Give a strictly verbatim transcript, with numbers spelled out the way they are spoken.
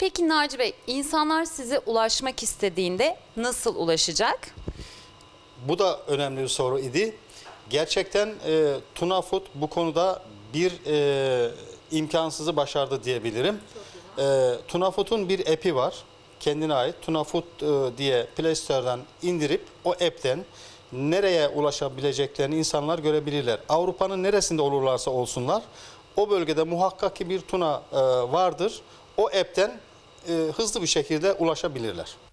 Peki Naci Bey, insanlar size ulaşmak istediğinde nasıl ulaşacak? Bu da önemli bir soru idi. Gerçekten e, Tuna Food bu konuda bir e, imkansızı başardı diyebilirim. E, Tuna Food'un bir app'i var. Kendine ait. Tuna Food e, diye Play Store'dan indirip o app'ten nereye ulaşabileceklerini insanlar görebilirler. Avrupa'nın neresinde olurlarsa olsunlar o bölgede muhakkak ki bir tuna e, vardır. O app'ten e, hızlı bir şekilde ulaşabilirler.